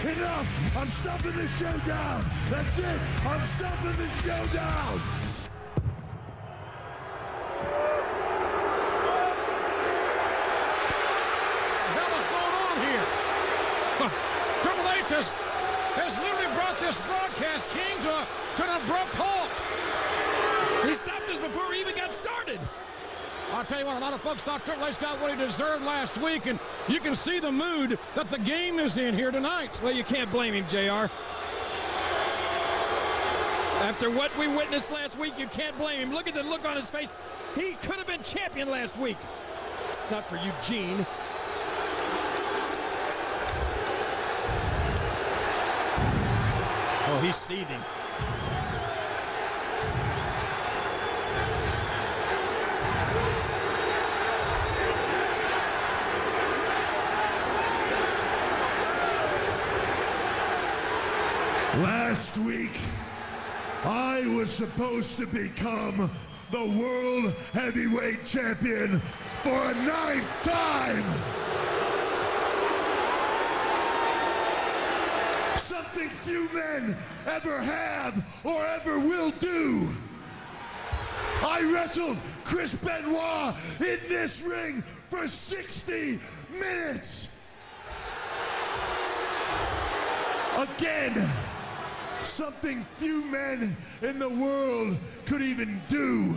Enough! I'm stopping the showdown! That's it! I'm stopping the showdown! What the hell is going on here? Triple H has literally brought this broadcast, King, to an abrupt halt. He stopped us before we even got started. I'll tell you what, a lot of folks thought Triple H got what he deserved last week, and you can see the mood that the game is in here tonight. Well, you can't blame him, JR. After what we witnessed last week, you can't blame him. Look at the look on his face. He could have been champion last week. Not for Eugene. Oh, he's seething. Last week, I was supposed to become the World Heavyweight Champion for a 9th time. Something few men ever have or ever will do. I wrestled Chris Benoit in this ring for 60 minutes. Again, something few men in the world could even do.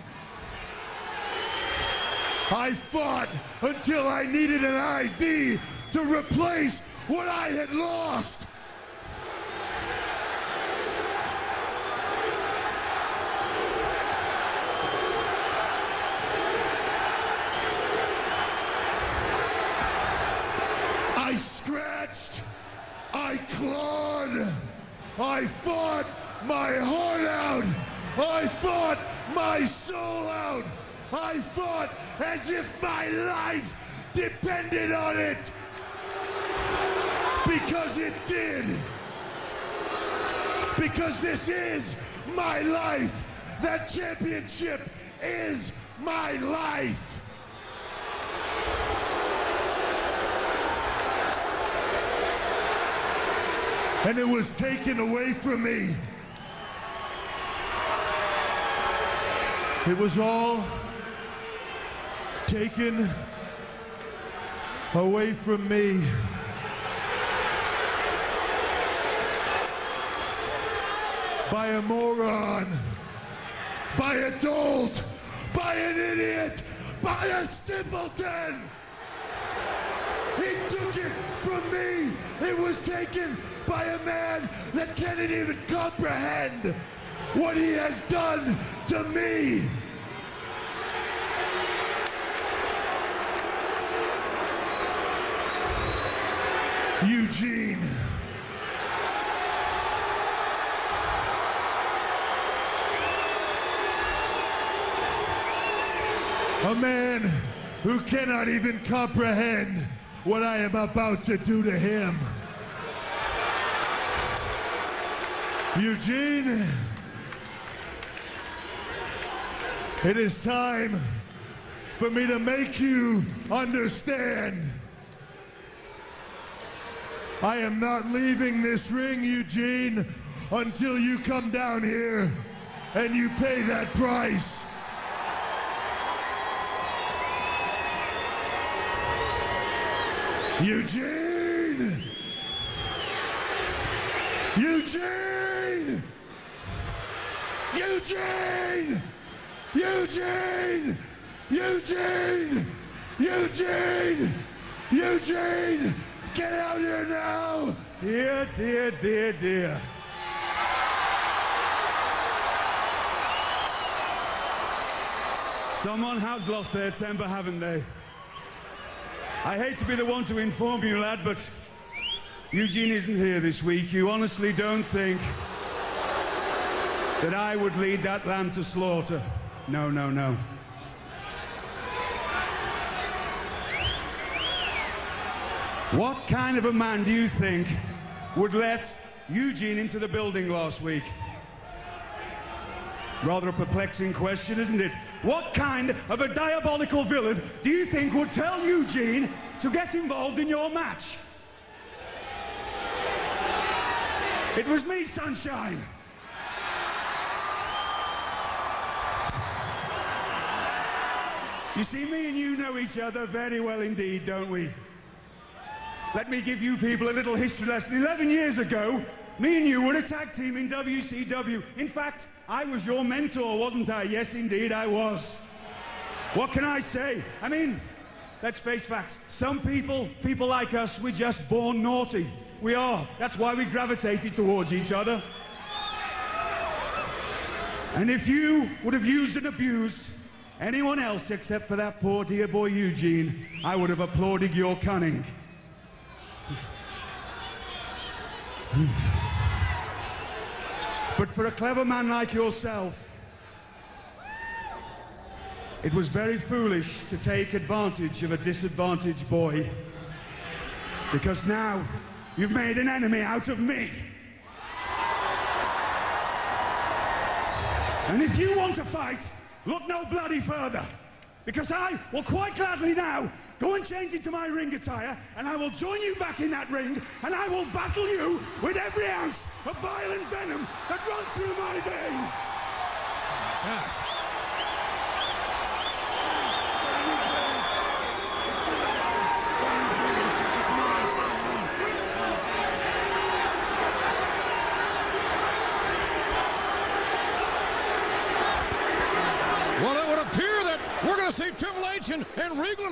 I fought until I needed an IV to replace what I had lost. I scratched, I clawed, I fought my heart out, I fought my soul out, I fought as if my life depended on it. Because it did. Because this is my life. That championship is my life. And it was taken away from me. It was all taken away from me. By a moron, by a dolt, by an idiot, by a simpleton. He took it from me. It was taken by a man that can't even comprehend what he has done to me. Eugene. A man who cannot even comprehend what I am about to do to him. Eugene, it is time for me to make you understand. I am not leaving this ring, Eugene, until you come down here and you pay that price. Eugene! Eugene! Eugene! Eugene! Eugene! Eugene! Eugene! Get out here now! Dear, dear, dear, dear. Someone has lost their temper, haven't they? I hate to be the one to inform you, lad, but Eugene isn't here this week. You honestly don't think that I would lead that lamb to slaughter? No, no, no. What kind of a man do you think would let Eugene into the building last week? Rather a perplexing question, isn't it? What kind of a diabolical villain do you think would tell Eugene to get involved in your match? It was me, sunshine. You see, me and you know each other very well indeed, don't we? Let me give you people a little history lesson. 11 years ago, me and you were a tag team in WCW. In fact, I was your mentor, wasn't I? Yes, indeed, I was. What can I say? I mean, let's face facts. Some people like us, we're just born naughty. We are. That's why we gravitated towards each other. And if you would have used and abused anyone else except for that poor dear boy Eugene, I would have applauded your cunning. But for a clever man like yourself, it was very foolish to take advantage of a disadvantaged boy, because now you've made an enemy out of me. And if you want to fight, look no bloody further, because I will quite gladly now go and change into my ring attire, and I will join you back in that ring, and I will battle you with every ounce of violent venom that runs through my veins. Yes. Well, it would appear that we're going to see Triple H and Regal